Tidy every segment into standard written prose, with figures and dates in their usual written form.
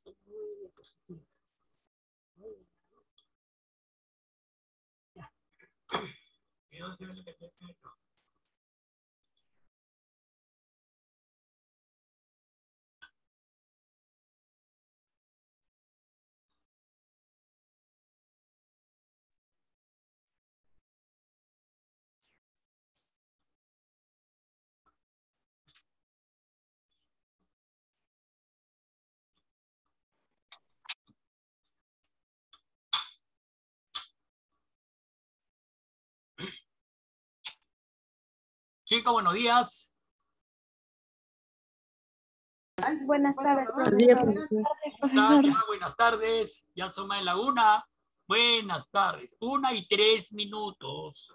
Chicos, buenos días. Buenas tardes, profesor. Buenas tardes. Ya son más de la 1. Buenas tardes. 1:03.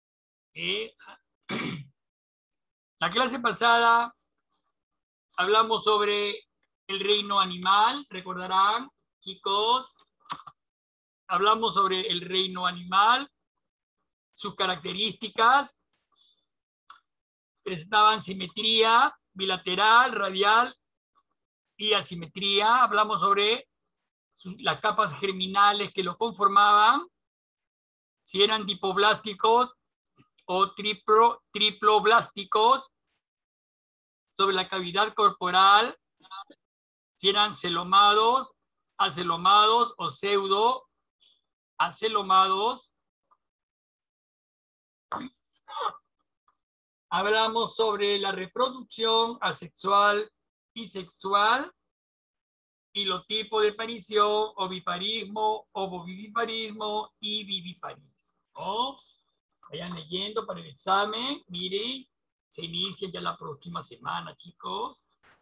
La clase pasada hablamos sobre el reino animal. ¿Recordarán, chicos? Hablamos sobre el reino animal, sus características. Presentaban simetría bilateral, radial y asimetría. Hablamos sobre las capas germinales que lo conformaban, si eran dipoblásticos o triploblásticos, sobre la cavidad corporal, si eran celomados, acelomados o pseudoacelomados. Hablamos sobre la reproducción asexual y sexual y los tipos de aparición, oviparismo, ovoviviparismo y viviparismo. ¿No? Vayan leyendo para el examen. Miren, se inicia ya la próxima semana, chicos.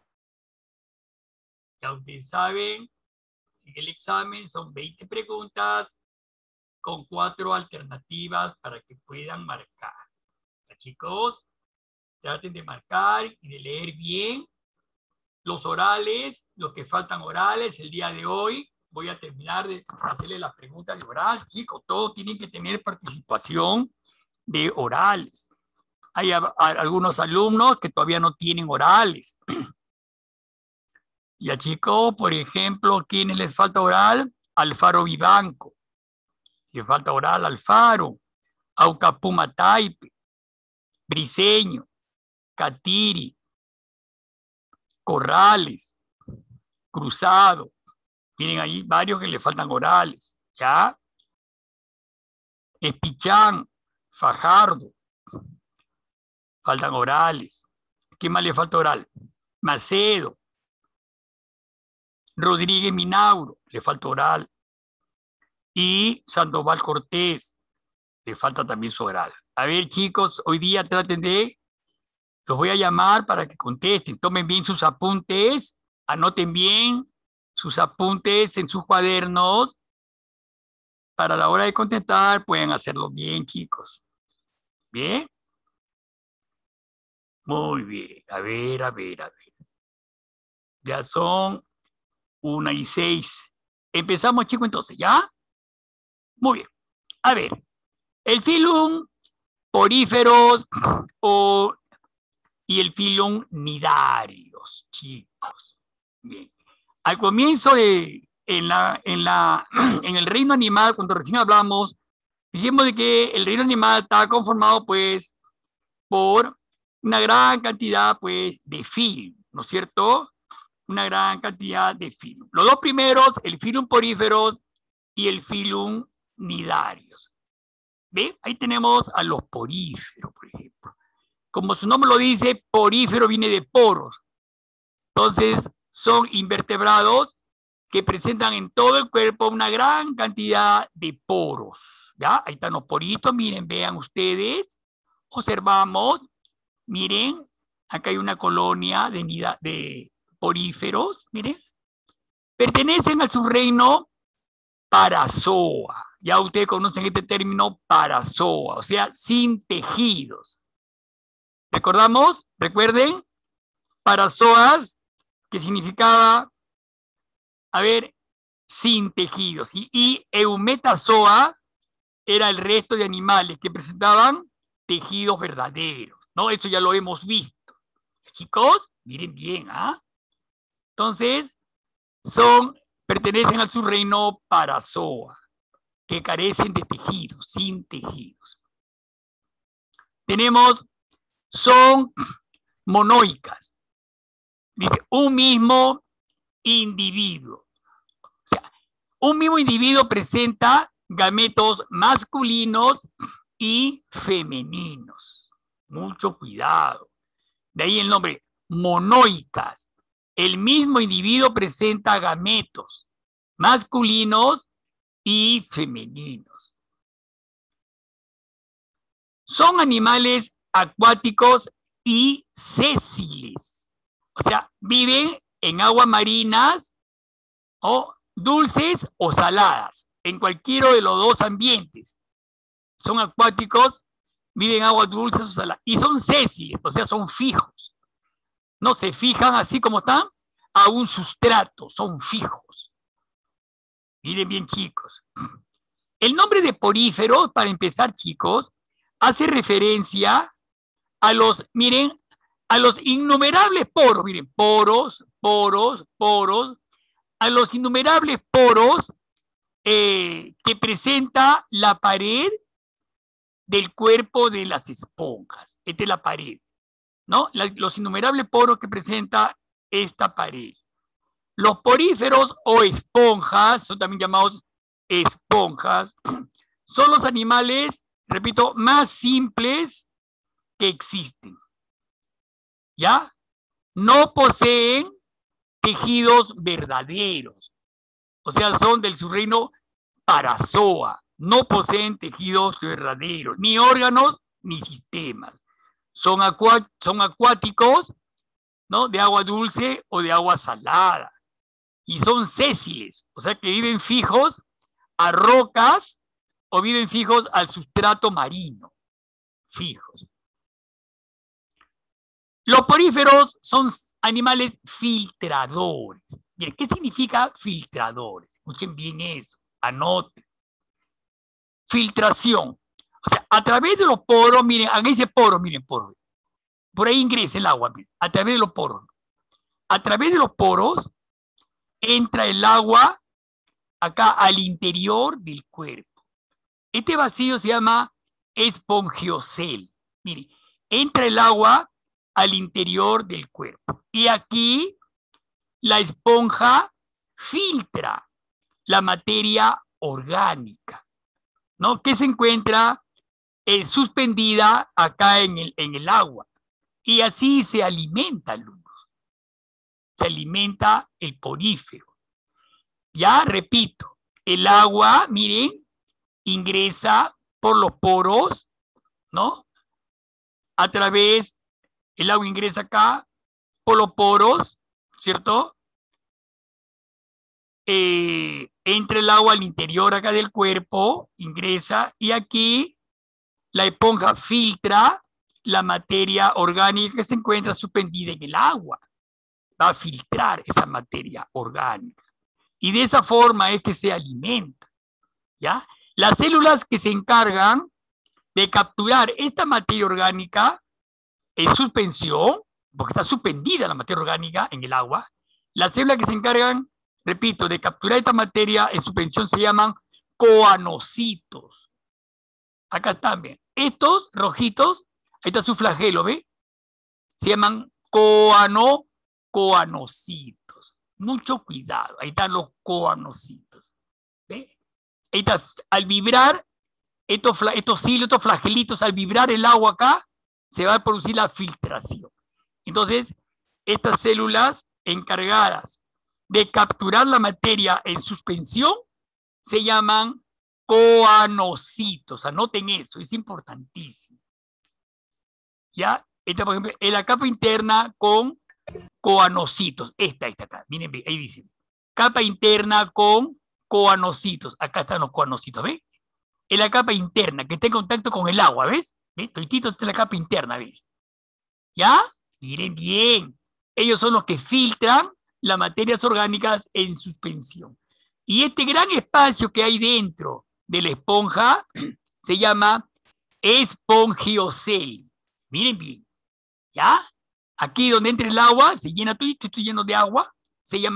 Ya ustedes saben, en el examen son 20 preguntas con 4 alternativas para que puedan marcar. ¿Ya, chicos? Traten de marcar y de leer bien los orales, los que faltan orales. El día de hoy voy a terminar de hacerle las preguntas de oral, chicos. Todos tienen que tener participación de orales. Hay algunos alumnos que todavía no tienen orales. Ya, chicos, por ejemplo, ¿quiénes les falta oral? Alfaro Vivanco. Le falta oral Alfaro. Aucapumataipe. Briseño. Catiri. Corrales. Cruzado. Miren ahí varios que le faltan orales. ¿Ya? Espichán. Fajardo. Faltan orales. ¿Qué más le falta oral? Macedo. Rodríguez Minauro, le falta oral. Y Sandoval Cortés, le falta también su oral. A ver, chicos, hoy día traten de, los voy a llamar para que contesten, tomen bien sus apuntes, anoten bien sus apuntes en sus cuadernos. Para la hora de contestar, pueden hacerlo bien, chicos. ¿Bien? Muy bien. A ver. Ya son 1:06. Empezamos, chicos, entonces, ¿ya? Muy bien. A ver, el filum poríferos y el filum nidarios, chicos. Bien. Al comienzo en el reino animal, cuando recién hablamos, dijimos de que el reino animal está conformado, pues, por una gran cantidad, pues, de filum, ¿no es cierto? Una gran cantidad de filum. Los dos primeros, el filum poríferos y el filum nidarios. ¿Ve? Ahí tenemos a los poríferos, por ejemplo. Como su nombre lo dice, porífero viene de poros. Entonces, son invertebrados que presentan en todo el cuerpo una gran cantidad de poros. ¿Ya? Ahí están los poritos, miren, vean ustedes. Observamos, miren, acá hay una colonia de poríferos, miren. Pertenecen al subreino Parazoa. Ya ustedes conocen este término parazoa, o sea, sin tejidos. ¿Recordamos? Recuerden, parazoas, que significaba, a ver, sin tejidos. Y eumetazoa era el resto de animales que presentaban tejidos verdaderos, ¿no? Eso ya lo hemos visto. Chicos, miren bien, ¿ah? Entonces, son pertenecen al subreino Parazoa, que carecen de tejidos, sin tejidos. Tenemos, son monoicas. Dice, un mismo individuo. O sea, un mismo individuo presenta gametos masculinos y femeninos. Mucho cuidado. De ahí el nombre, monoicas. El mismo individuo presenta gametos masculinos y femeninos. Son animales acuáticos y sésiles. O sea, viven en aguas marinas o dulces o saladas, en cualquiera de los dos ambientes. Son acuáticos, viven en aguas dulces o saladas. Y son sésiles, o sea, son fijos. No se fijan así como están a un sustrato, son fijos. Miren bien, chicos. El nombre de poríferos, para empezar, chicos, hace referencia a los, miren, a los innumerables poros, miren, poros, a los innumerables poros que presenta la pared del cuerpo de las esponjas. Esta es la pared, ¿no? Los innumerables poros que presenta esta pared. Los poríferos o esponjas, son también llamados esponjas, son los animales, repito, más simples que existen. ¿Ya? No poseen tejidos verdaderos. O sea, son del subreino Parazoa. No poseen tejidos verdaderos, ni órganos, ni sistemas. Son acuáticos, ¿no? De agua dulce o de agua salada. Y son sésiles, o sea que viven fijos a rocas o viven fijos al sustrato marino. Fijos. Los poríferos son animales filtradores. Bien, ¿qué significa filtradores? Escuchen bien eso, anoten. Filtración. O sea, a través de los poros, miren, aquí dice poros, miren, poros. Por ahí ingresa el agua, miren, a través de los poros. A través de los poros entra el agua acá al interior del cuerpo. Este vacío se llama espongiocel. Mire, entra el agua al interior del cuerpo. Y aquí la esponja filtra la materia orgánica, ¿no? Que se encuentra suspendida acá en el agua. Y así se alimenta el humano. Se alimenta el porífero. Ya, repito, el agua, miren, ingresa por los poros, ¿no? A través, el agua ingresa acá por los poros, ¿cierto? Entra el agua al interior acá del cuerpo, ingresa, y aquí la esponja filtra la materia orgánica que se encuentra suspendida en el agua. Va a filtrar esa materia orgánica. Y de esa forma es que se alimenta, ¿ya? Las células que se encargan de capturar esta materia orgánica en suspensión, porque está suspendida la materia orgánica en el agua, las células que se encargan, repito, de capturar esta materia en suspensión se llaman coanocitos. Acá están, ¿ven? Estos rojitos, ahí está su flagelo, ¿ve? Se llaman coanocitos. Mucho cuidado, ahí están los coanocitos. ¿Ve? Ahí está, al vibrar, estos flagelitos, al vibrar el agua acá, se va a producir la filtración. Entonces, estas células encargadas de capturar la materia en suspensión se llaman coanocitos. Anoten eso, es importantísimo. ¿Ya? Esta, por ejemplo, en la capa interna con coanocitos. Esta acá. Miren, ahí dice. Capa interna con coanocitos. Acá están los coanocitos, ¿ves? En la capa interna, que está en contacto con el agua, ¿ves? ¿Ves? Toitito, esta es la capa interna, ¿ves? ¿Ya? Miren bien. Ellos son los que filtran las materias orgánicas en suspensión. Y este gran espacio que hay dentro de la esponja se llama espongiocel. Miren bien. ¿Ya? Aquí donde entra el agua, se llena todo, estoy lleno de agua, se llama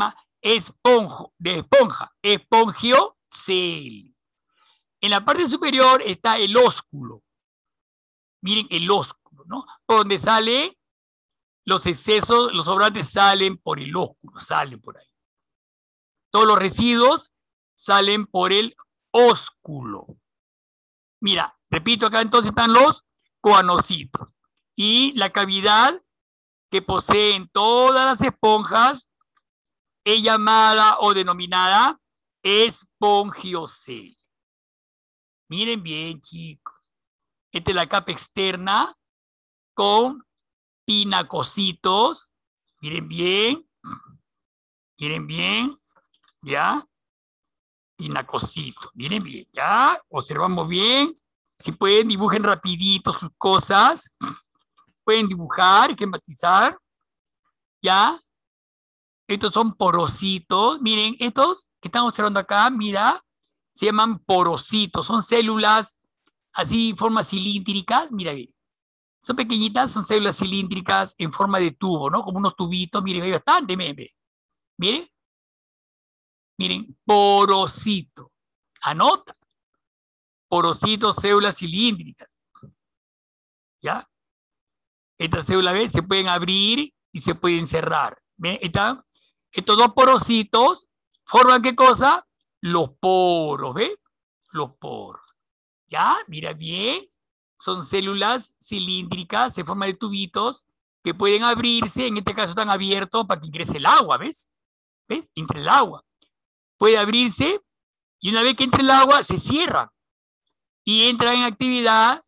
espongiocele. En la parte superior está el ósculo. Miren el ósculo, ¿no? Por donde sale los excesos, los sobrantes salen por el ósculo, salen por ahí. Todos los residuos salen por el ósculo. Mira, repito, acá entonces están los coanocitos. Y la cavidad que poseen todas las esponjas es llamada o denominada espongiocele. Miren bien, chicos. Esta es la capa externa con pinacocitos. Miren bien. Miren bien. ¿Ya? Pinacocitos. Miren bien. ¿Ya? Observamos bien. Si pueden, dibujen rapidito sus cosas. Pueden dibujar, esquematizar. ¿Ya? Estos son porocitos. Miren, estos que están observando acá, mira, se llaman porocitos. Son células así, formas cilíndricas. Mira bien. Son pequeñitas, son células cilíndricas en forma de tubo, ¿no? Como unos tubitos. Miren, hay bastante, miren. Miren. Miren, porocito. Anota. Porocitos, células cilíndricas. ¿Ya? Estas células, ¿ves? Se pueden abrir y se pueden cerrar. ¿Ven? Estos dos porocitos forman ¿qué cosa? Los poros, ¿ves? Los poros. ¿Ya? Mira bien. Son células cilíndricas, en forma de tubitos, que pueden abrirse. En este caso están abiertos para que ingrese el agua, ¿ves? ¿Ves? Entre el agua. Puede abrirse y una vez que entre el agua se cierra. Y entran en actividad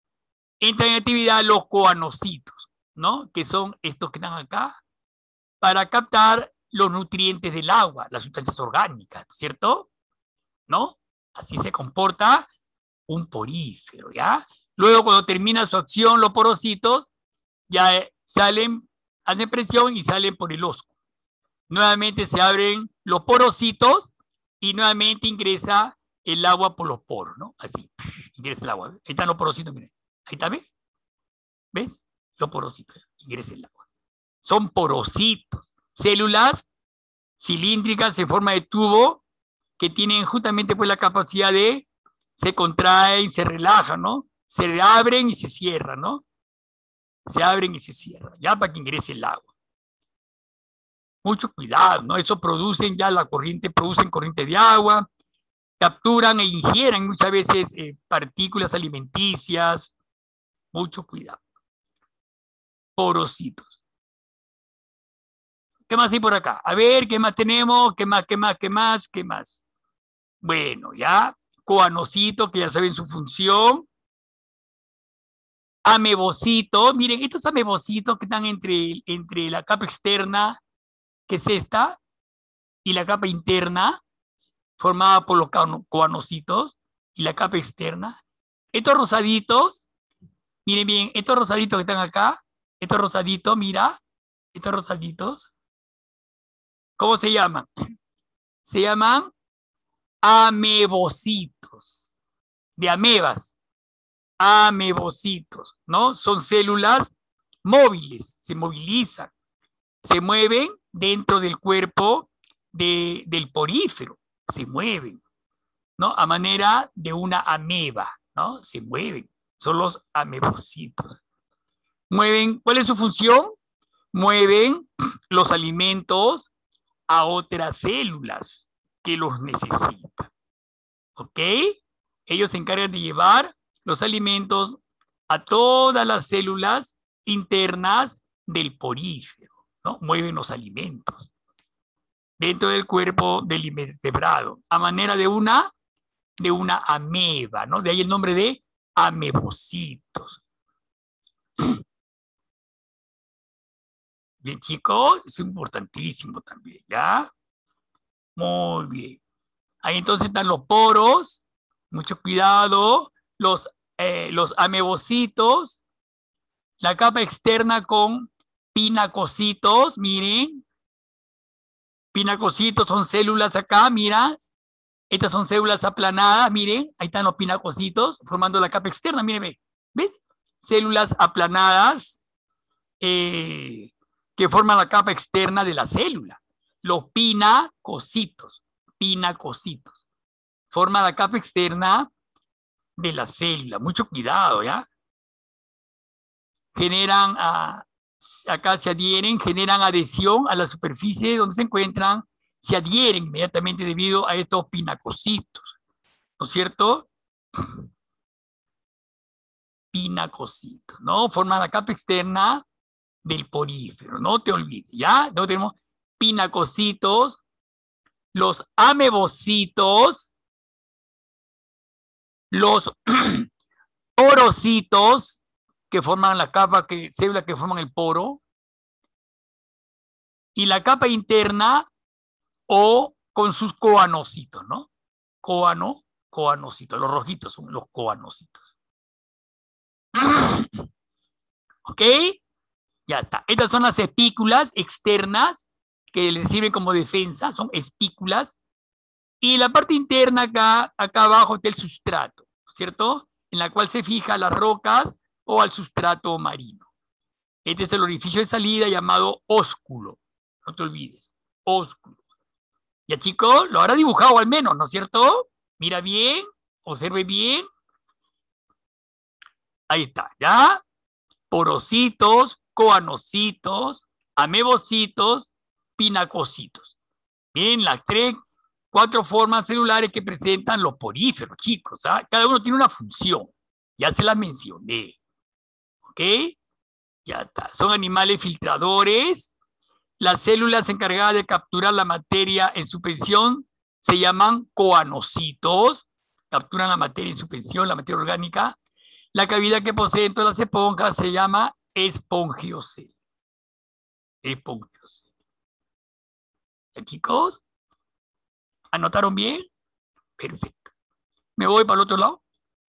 los coanocitos, ¿no? Que son estos que están acá, para captar los nutrientes del agua, las sustancias orgánicas, ¿cierto? ¿No? Así se comporta un porífero, ¿ya? Luego, cuando termina su acción, los porocitos ya salen, hacen presión y salen por el ósculo. Nuevamente se abren los porocitos y nuevamente ingresa el agua por los poros, ¿no? Así, ingresa el agua. Ahí están los porocitos, miren. Ahí está, ¿ves? ¿Ves? Los porocitos, ingresa el agua. Son porocitos, células cilíndricas en forma de tubo que tienen justamente pues la capacidad de se contraen, se relajan, ¿no? Se abren y se cierran, ¿no? Se abren y se cierran, ya para que ingrese el agua. Mucho cuidado, ¿no? Eso producen ya la corriente, producen corriente de agua, capturan e ingieren muchas veces partículas alimenticias. Mucho cuidado. Porocitos. ¿Qué más hay por acá? A ver, ¿qué más tenemos? ¿Qué más? Bueno, ya. Coanocitos, que ya saben su función. Amebocitos. Miren, estos amebocitos que están entre la capa externa, que es esta, y la capa interna, formada por los coanocitos, y la capa externa. Estos rosaditos, miren bien, estos rosaditos que están acá, estos rosaditos, mira, estos rosaditos, ¿cómo se llaman? Se llaman amebocitos, de amebas, amebocitos, ¿no? Son células móviles, se movilizan, se mueven dentro del cuerpo del porífero, se mueven, ¿no? A manera de una ameba, ¿no? Se mueven, son los amebocitos. Mueven, ¿cuál es su función? Mueven los alimentos a otras células que los necesitan. ¿Ok? Ellos se encargan de llevar los alimentos a todas las células internas del porífero, ¿no? Mueven los alimentos dentro del cuerpo del invertebrado, a manera de una ameba, ¿no? De ahí el nombre de amebocitos. Bien, chicos, es importantísimo también, ¿ya? Muy bien. Ahí entonces están los poros, mucho cuidado, los amebocitos, la capa externa con pinacocitos, miren. Pinacocitos son células acá, mira. Estas son células aplanadas, miren. Ahí están los pinacocitos formando la capa externa, miren, ¿ves? Células aplanadas que forman la capa externa de la célula. los pinacocitos. Pinacocitos. Forma la capa externa de la célula. Mucho cuidado, ¿ya? Generan, acá se adhieren, generan adhesión a la superficie donde se encuentran, se adhieren inmediatamente debido a estos pinacocitos. ¿No es cierto? Pinacocitos, ¿no? Forman la capa externa del porífero. No te olvides, ¿ya? No tenemos pinacocitos, los amebocitos, los porocitos, que forman la capa, células que forman el poro, y la capa interna o con sus coanocitos, ¿no? Coanocitos, los rojitos son los coanocitos. ¿Ok? Ya está. Estas son las espículas externas que les sirven como defensa, son espículas. Y la parte interna acá abajo está el sustrato, ¿cierto? En la cual se fija las rocas o al sustrato marino. Este es el orificio de salida llamado ósculo. No te olvides, ósculo. Ya, chicos, lo habrá dibujado al menos, ¿no es cierto? Mira bien, observe bien. Ahí está, ¿ya? Porocitos, coanocitos, amebocitos, pinacocitos. Miren las 4 formas celulares que presentan los poríferos, chicos. ¿Ah? Cada uno tiene una función. Ya se las mencioné. ¿Ok? Ya está. Son animales filtradores. Las células encargadas de capturar la materia en suspensión se llaman coanocitos. Capturan la materia en suspensión, la materia orgánica. La cavidad que poseen todas las esponjas se llama espongiocele. Espongiocele. ¿Ya, chicos? ¿Anotaron bien? Perfecto. Me voy para el otro lado.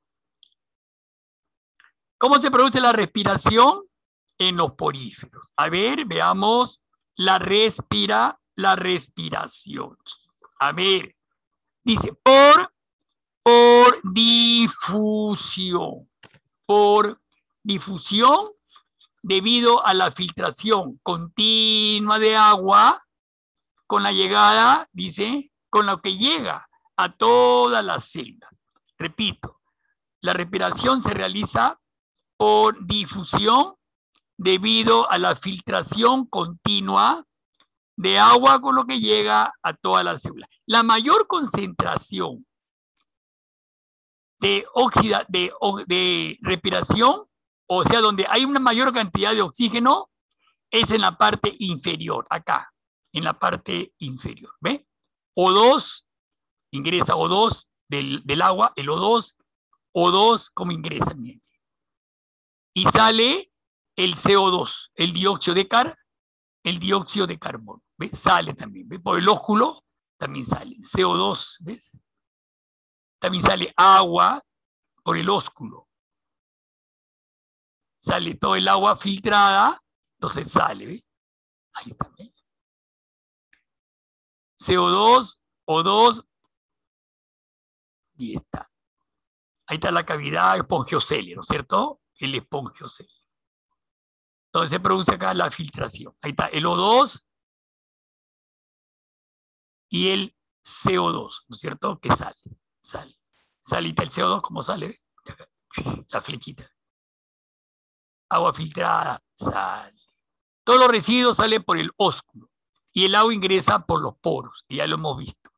¿Cómo se produce la respiración en los poríferos? A ver, veamos la respiración. A ver, dice por difusión. Por difusión debido a la filtración continua de agua con la llegada, dice, con lo que llega a todas las células. Repito, la respiración se realiza por difusión debido a la filtración continua de agua con lo que llega a todas las células. La mayor concentración de respiración, o sea, donde hay una mayor cantidad de oxígeno, es en la parte inferior, acá, en la parte inferior. ¿Ve? O2, ingresa O2 del agua, el O2, ¿cómo ingresa? Bien. Y sale el CO2, el dióxido de carbono. ¿Ves? Sale también. ¿Ves? Por el ósculo también sale CO2, ¿ves? También sale agua por el ósculo. Sale todo el agua filtrada, entonces sale, ¿ves? Ahí está, ¿ves? CO2, O2, y está. Ahí está la cavidad espongiocele, ¿no es cierto? El espongiocele. Entonces se produce acá la filtración. Ahí está el O2 y el CO2, ¿no es cierto? Que sale. Sale y está el CO2, ¿cómo sale? La flechita. Agua filtrada, sale. Todos los residuos salen por el ósculo y el agua ingresa por los poros, y ya lo hemos visto.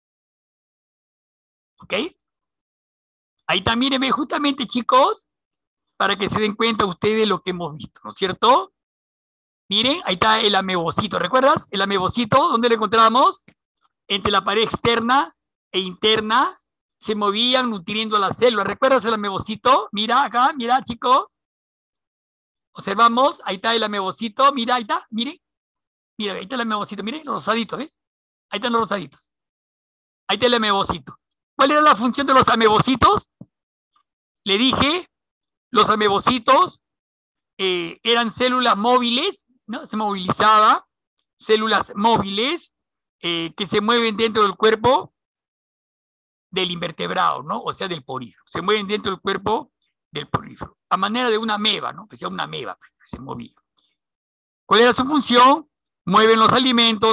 ¿Ok? Ahí también ven justamente, chicos, para que se den cuenta ustedes de lo que hemos visto, ¿no es cierto? Miren, ahí está el amebocito. ¿Recuerdas? El amebocito, ¿dónde lo encontramos? Entre la pared externa e interna se movían nutriendo a la célula. ¿Recuerdas el amebocito? Mira acá, mira, chicos. Observamos, ahí está el amebocito. Mira, ahí está, miren. Mira, ahí está el amebocito. Miren, los rosaditos, ¿eh? Ahí están los rosaditos. Ahí está el amebocito. ¿Cuál era la función de los amebocitos? Le dije, los amebocitos eran células móviles, ¿no? Se movilizaba, células móviles que se mueven dentro del cuerpo del invertebrado, ¿no? O sea, del porífero. Se mueven dentro del cuerpo del porífero. A manera de una ameba, ¿no? Que sea una ameba, se movía. ¿Cuál era su función? Mueven los alimentos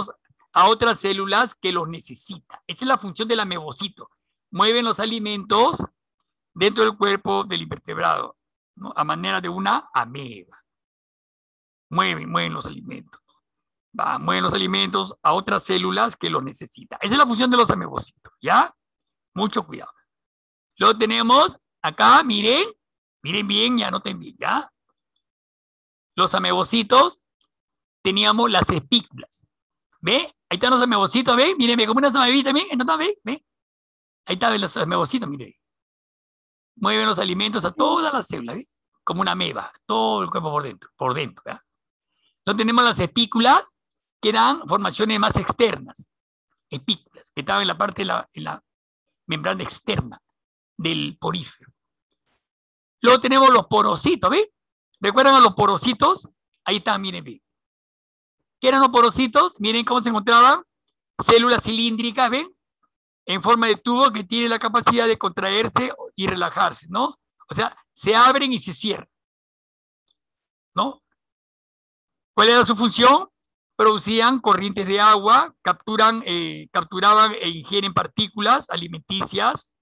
a otras células que los necesitan. Esa es la función del amebocito. Mueven los alimentos dentro del cuerpo del invertebrado, ¿no? A manera de una ameba. Mueven los alimentos. Mueven los alimentos a otras células que los necesitan. Esa es la función de los amebocitos, ¿ya? Mucho cuidado. Lo tenemos acá, miren bien y anoten bien, ¿ya? Los amebocitos teníamos las espículas. ¿Ve? Ahí están los amebocitos, ¿ve? Miren, como unas amebitas, ¿ve? ¿No? ¿Ve? Ahí están los amebocitos, miren. Mueven los alimentos a todas las células, ¿ve? Como una ameba, todo el cuerpo por dentro, ¿ya? Entonces tenemos las espículas, que eran formaciones más externas, espículas, que estaban en la parte en la membrana externa del porífero. Luego tenemos los porocitos, ¿ve? ¿Recuerdan a los porocitos? Ahí están, miren, ¿ve? ¿Qué eran los porocitos? Miren cómo se encontraban. Células cilíndricas, ¿ven? En forma de tubo que tienen la capacidad de contraerse y relajarse, ¿no? O sea, se abren y se cierran, ¿no? ¿Cuál era su función? Producían corrientes de agua, capturaban e ingieren partículas alimenticias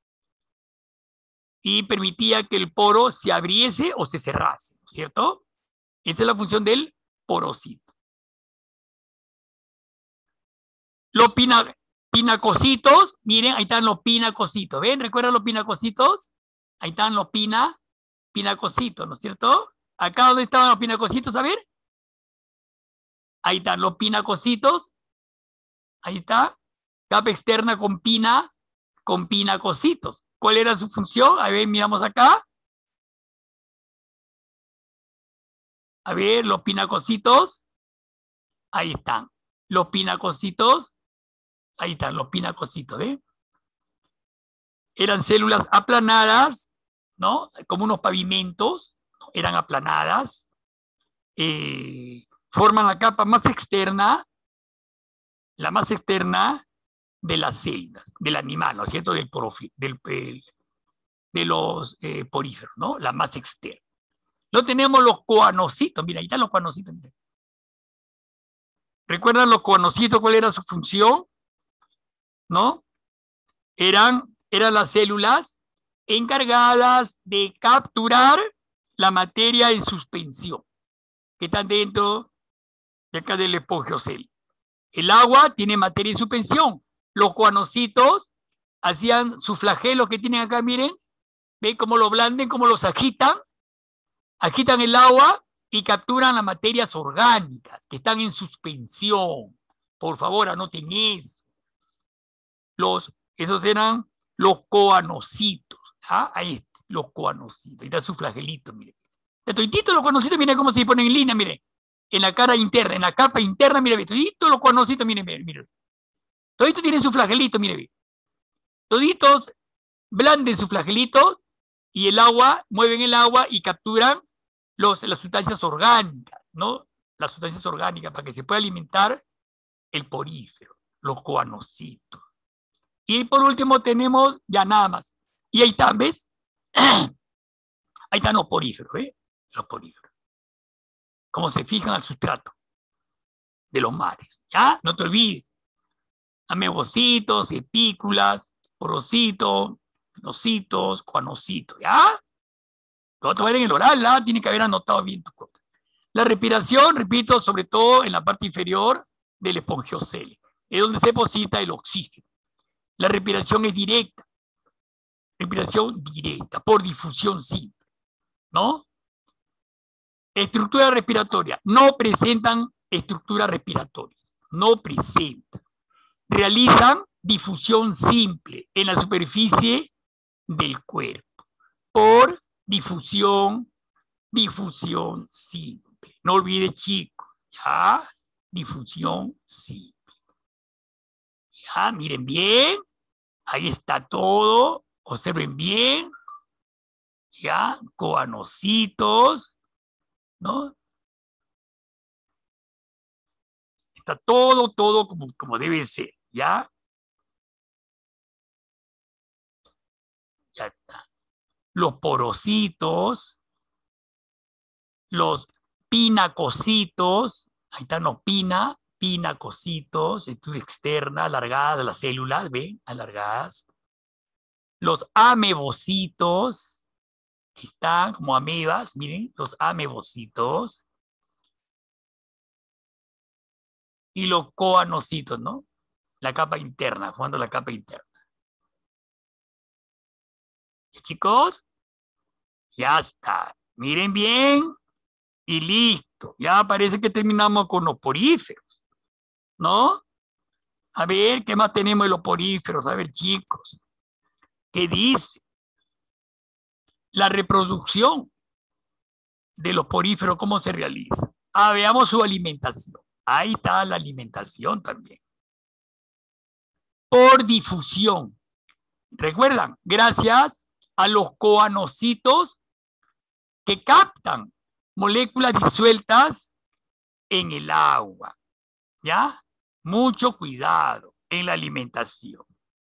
y permitía que el poro se abriese o se cerrase, ¿cierto? Esa es la función del porocito. Los pinacocitos, miren, ahí están los pinacocitos, ¿ven? ¿Recuerdan los pinacocitos? Ahí están los pinacocitos, ¿no es cierto? Acá donde estaban los pinacocitos, a ver. Ahí están los pinacocitos. Ahí está. Capa externa con pinacocitos. ¿Cuál era su función? A ver, miramos acá. A ver, los pinacocitos. Ahí están. Los pinacocitos. Ahí están los pinacocitos, ¿eh? Eran células aplanadas, ¿no? Como unos pavimentos, ¿no? Eran aplanadas. Forman la capa más externa, de las células, del animal, ¿no es cierto? De los poríferos, ¿no? La más externa. Luego tenemos los coanocitos, mira, ahí están los coanocitos. Mira. ¿Recuerdan los coanocitos cuál era su función? ¿No? Eran las células encargadas de capturar la materia en suspensión, que están dentro de acá del espongiocele. El agua tiene materia en suspensión. Los coanocitos hacían sus flagelos que tienen acá, miren, ven cómo lo blanden, cómo los agitan el agua y capturan las materias orgánicas que están en suspensión. Por favor, anoten eso. Esos eran los coanocitos. ¿Ah? Ahí está, los coanocitos. Ahí está su flagelito, miren. De toditito los coanocitos, miren cómo se ponen en línea, miren. En la cara interna, en la capa interna, miren, todito los coanocitos, miren. Toditos tienen su flagelito, miren. Toditos blanden sus flagelitos y el agua, mueven el agua y capturan las sustancias orgánicas, ¿no? Las sustancias orgánicas para que se pueda alimentar el porífero, los coanocitos. Y por último tenemos ya nada más. Y ahí están, ¿ves? Ahí están los poríferos, ¿ves? Los poríferos. Cómo se fijan al sustrato de los mares. ¿Ya? No te olvides. Amebocitos, espículas, porocitos, pinocitos, coanocitos. ¿Ya? Lo vas a ver en el oral, ¿ah? Tiene que haber anotado bien tu cosa. La respiración, repito, sobre todo en la parte inferior del espongiocele, es donde se deposita el oxígeno. La respiración es directa. Respiración directa, por difusión simple, ¿no? Estructura respiratoria. No presentan estructuras respiratorias. No presentan. Realizan difusión simple en la superficie del cuerpo. Por difusión simple. No olvide, chicos, ¿ya? Difusión simple. Ya, miren bien. Ahí está todo. Observen bien. Ya, coanocitos, ¿no? Está todo como debe ser, ¿ya? Ya está. Los porocitos, los pinacocitos, ahí están los pinacocitos, estructura externa, alargadas las células, ¿ven? Alargadas. Los amebocitos, están como amebas, miren, los amebocitos. Y los coanocitos, ¿no? La capa interna, formando la capa interna. ¿Y chicos? Ya está. Miren bien y listo. Ya parece que terminamos con los poríferos, ¿no? A ver, ¿qué más tenemos de los poríferos? A ver, chicos, ¿qué dice? La reproducción de los poríferos, ¿cómo se realiza? Ah, veamos su alimentación. Ahí está la alimentación también. Por difusión. ¿Recuerdan? Gracias a los coanocitos que captan moléculas disueltas en el agua. ¿Ya? Mucho cuidado en la alimentación.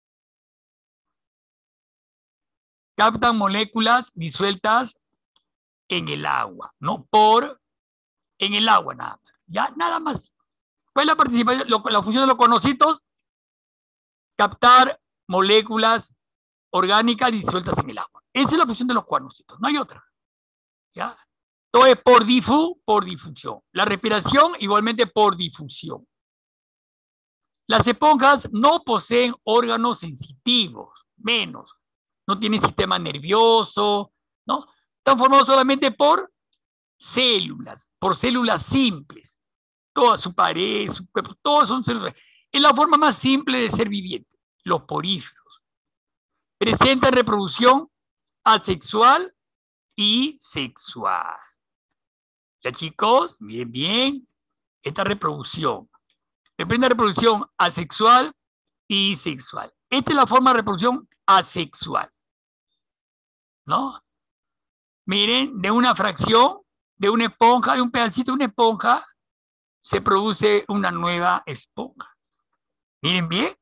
Captan moléculas disueltas en el agua, no en el agua nada más. Ya, nada más. ¿Cuál es la participación? La función de los coanocitos, captar moléculas orgánicas disueltas en el agua. Esa es la función de los coanocitos, no hay otra. ¿Ya? Todo es por difusión. La respiración igualmente por difusión. Las esponjas no poseen órganos sensitivos, menos. No tienen sistema nervioso, ¿no? Están formados solamente por células simples. Toda su pared, su cuerpo, todas son células. Es la forma más simple de ser viviente, los poríferos. Presentan reproducción asexual y sexual. Ya chicos, miren bien esta reproducción. Representa reproducción asexual y sexual. Esta es la forma de reproducción asexual, ¿no? Miren, de una fracción, de una esponja, de un pedacito de una esponja, se produce una nueva esponja. Miren bien.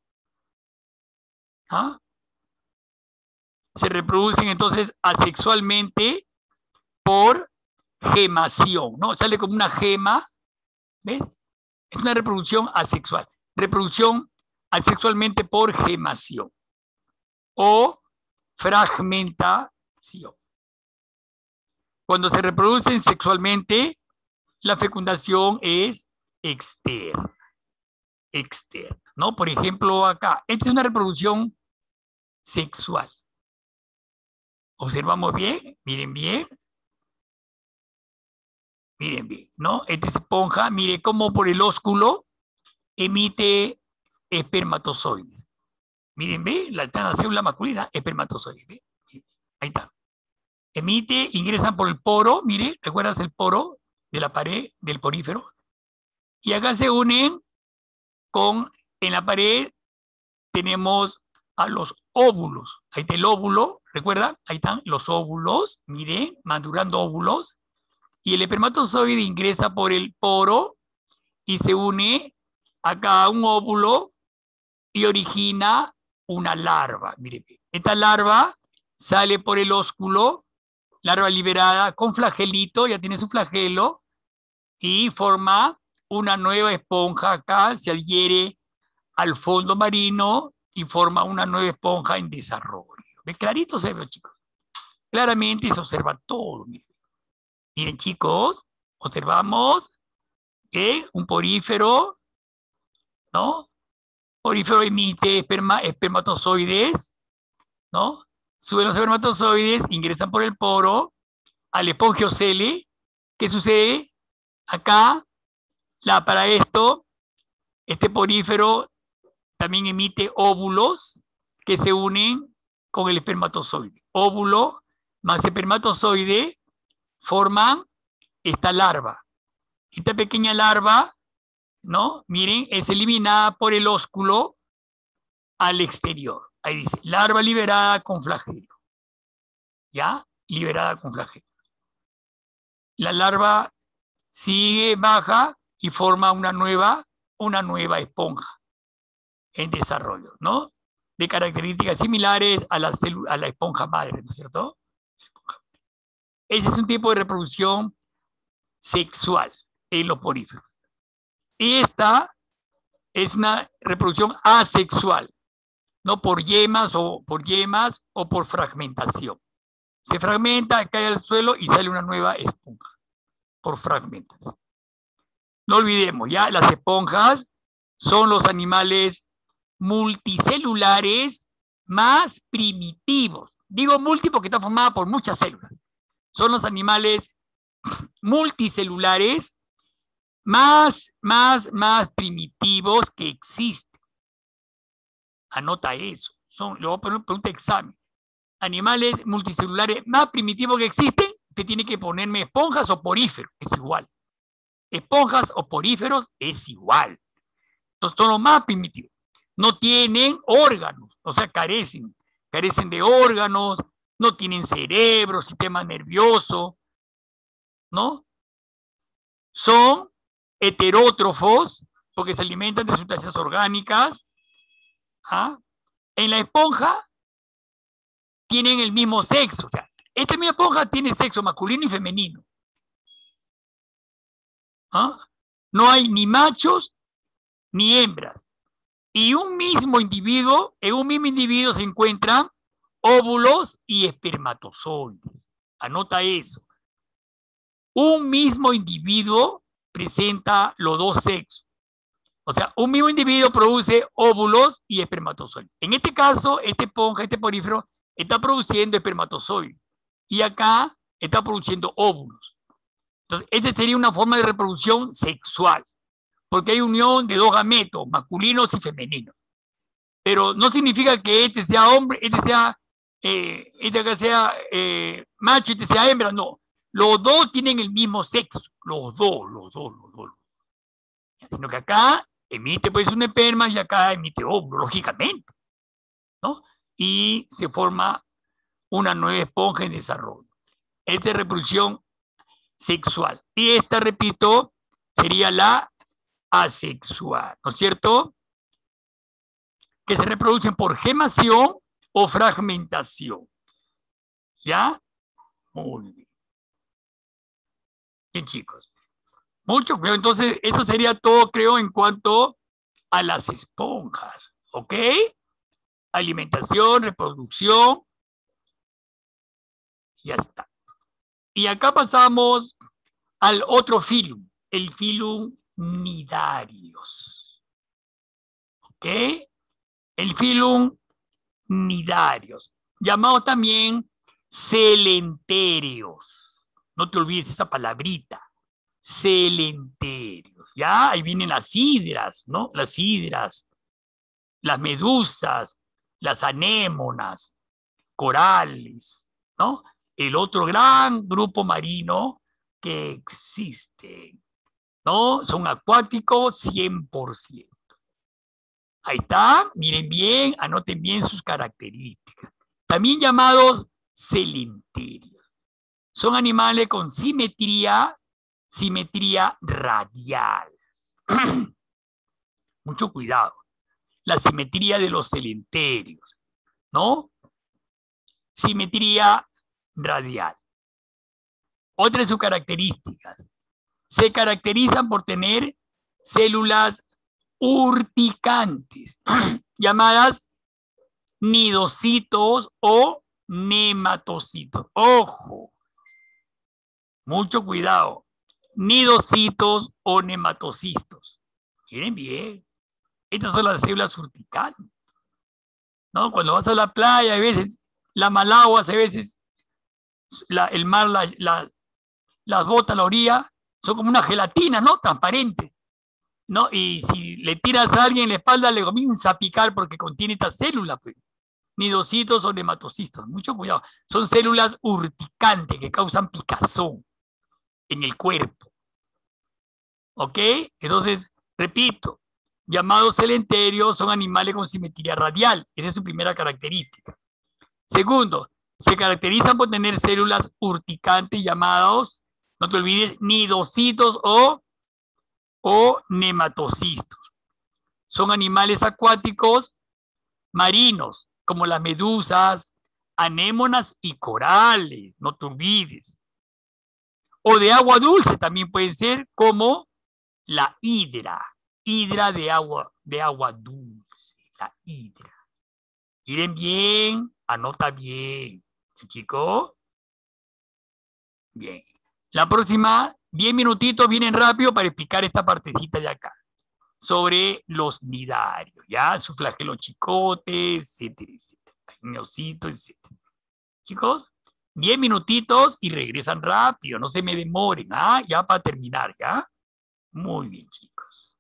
¿Ah? Se reproducen entonces asexualmente por gemación, ¿no? Sale como una gema, ¿ves? Es una reproducción asexual. Reproducción asexualmente por gemación o fragmentación. Cuando se reproducen sexualmente, la fecundación es externa. Externa, ¿no? Por ejemplo, acá, esta es una reproducción sexual. Observamos bien, miren bien. Miren bien, ¿no? Esta esponja, mire cómo por el ósculo emite espermatozoides. Miren, ¿ve? La célula masculina, espermatozoides. ¿Ve? Ahí está. Emite, ingresan por el poro, mire, ¿recuerdas el poro de la pared del porífero? Y acá se unen en la pared tenemos a los óvulos. Ahí está el óvulo, ¿recuerdan? Ahí están los óvulos, miren, madurando óvulos. Y el espermatozoide ingresa por el poro y se une acá a un óvulo y origina una larva. Miren, esta larva sale por el ósculo, larva liberada con flagelito, ya tiene su flagelo, y forma una nueva esponja acá, se adhiere al fondo marino y forma una nueva esponja en desarrollo. ¿Ve? Clarito se ve, chicos. Claramente se observa todo. Miren, miren chicos, observamos que un porífero, ¿no? Porífero emite espermatozoides, ¿no? Suben los espermatozoides, ingresan por el poro al espongiocele. ¿Qué sucede? Acá, para esto, este porífero también emite óvulos que se unen con el espermatozoide. Óvulo más espermatozoide forman esta larva. Esta pequeña larva, ¿no? Miren, es eliminada por el ósculo al exterior. Ahí dice, larva liberada con flagelo. ¿Ya? Liberada con flagelo. La larva sigue, baja y forma una nueva esponja en desarrollo, ¿no? De características similares a la esponja madre, ¿no es cierto? Ese es un tipo de reproducción sexual en los poríferos. Y esta es una reproducción asexual, no por yemas o por fragmentación. Se fragmenta, cae al suelo y sale una nueva esponja por fragmentación. No olvidemos, ya las esponjas son los animales multicelulares más primitivos. Digo multi porque está formada por muchas células. Son los animales multicelulares más primitivos que existen. Anota eso. Le voy a poner un examen. Animales multicelulares más primitivos que existen, usted tiene que ponerme esponjas o poríferos, es igual. Esponjas o poríferos es igual. Entonces son los más primitivos. No tienen órganos, o sea, carecen de órganos, no tienen cerebro, sistema nervioso, ¿no? Son heterótrofos porque se alimentan de sustancias orgánicas. ¿Ah? En la esponja tienen el mismo sexo, o sea, esta misma esponja tiene sexo masculino y femenino. ¿Ah? No hay ni machos ni hembras. Y en un mismo individuo se encuentran óvulos y espermatozoides. Anota eso. Un mismo individuo presenta los dos sexos. O sea, un mismo individuo produce óvulos y espermatozoides. En este caso, esta esponja, este porífero, está produciendo espermatozoides. Y acá está produciendo óvulos. Entonces, esta sería una forma de reproducción sexual. Porque hay unión de dos gametos, masculinos y femeninos. Pero no significa que este sea hombre, este sea macho, este sea hembra, no. Los dos tienen el mismo sexo, los dos. Sino que acá emite pues un esperma y acá emite óvulo, lógicamente, ¿no? Y se forma una nueva esponja en desarrollo. Esta es reproducción sexual. Y esta, repito, sería la asexual, ¿no es cierto? Que se reproducen por gemación o fragmentación. ¿Ya? Muy bien. Bien, chicos. Mucho cuidado. Entonces, eso sería todo, creo, en cuanto a las esponjas. ¿Ok? Alimentación, reproducción. Ya está. Y acá pasamos al otro filum, el filum Cnidarios. ¿Ok? El filum Cnidarios, llamado también celenterios. No te olvides esa palabrita, celenterios. Ya, ahí vienen las hidras, ¿no? Las hidras, las medusas, las anémonas, corales, ¿no? El otro gran grupo marino que existe, ¿no? Son acuáticos 100%. Ahí está, miren bien, anoten bien sus características. También llamados celenterios. Son animales con simetría radial. Mucho cuidado. La simetría de los celenterios, ¿no? Simetría radial. Otra de sus características. Se caracterizan por tener células urticantes, llamadas nidocitos o nematocitos. Ojo, mucho cuidado. Nidocitos o nematocistos. Miren bien, estas son las células urticantes. ¿No? Cuando vas a la playa, a veces la malagua, a veces el mar las bota a la orilla, son como una gelatina, ¿no? Transparente. ¿No? Y si le tiras a alguien en la espalda, le comienza a picar porque contiene estas células, pues. Nidocitos o nematocistos. Mucho cuidado. Son células urticantes que causan picazón en el cuerpo. ¿Ok? Entonces, repito, llamados celenterios son animales con simetría radial. Esa es su primera característica. Segundo, se caracterizan por tener células urticantes llamados, no te olvides, nidocitos o nematocistos. Son animales acuáticos marinos, como las medusas, anémonas y corales, no te olvides. O de agua dulce también pueden ser, como la hidra hidra de agua dulce, la hidra. Miren bien, anota bien, chicos. Bien. La próxima, 10 minutitos vienen rápido para explicar esta partecita de acá, sobre los nidarios, ¿ya? Su flagelo chicote, etcétera, etcétera. Neocito, etcétera. Chicos, 10 minutitos y regresan rápido, no se me demoren, ¿ah? Ya para terminar, ¿ya? Muy bien, chicos.